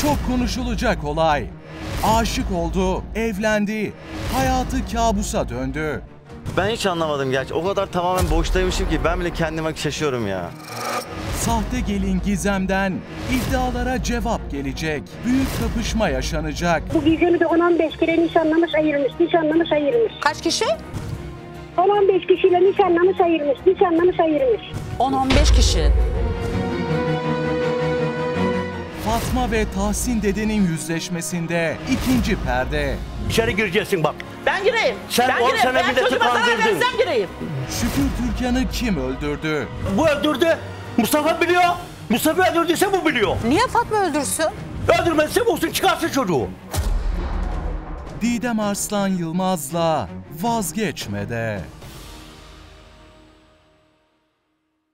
Çok konuşulacak olay. Aşık oldu, evlendi, hayatı kabusa döndü. Ben hiç anlamadım gerçi. O kadar tamamen boştaymışım ki ben bile kendime şaşıyorum ya. Sahte gelin Gizem'den iddialara cevap gelecek. Büyük kapışma yaşanacak. Bu Gizem'i de 10-15 kere nişanlamış ayırmış. Kaç kişi? 10-15 kişiyle nişanlamış ayırmış. 10-15 kişi. Fatma ve Tahsin dedenin yüzleşmesinde ikinci perde. İçeri gireceksin bak. Ben gireyim. Sen ben 10 gireyim. sene Ben milleti çocuğuma zarar kandırdın. verirsem gireyim. Şükür Türkan'ı kim öldürdü? Bu öldürdü. Mustafa biliyor. Mustafa öldürdüyse bu biliyor. Niye Fatma öldürsün? Öldürmezse bulsun çıkarsın çocuğu. Didem Arslan Yılmaz'la Vazgeçmede.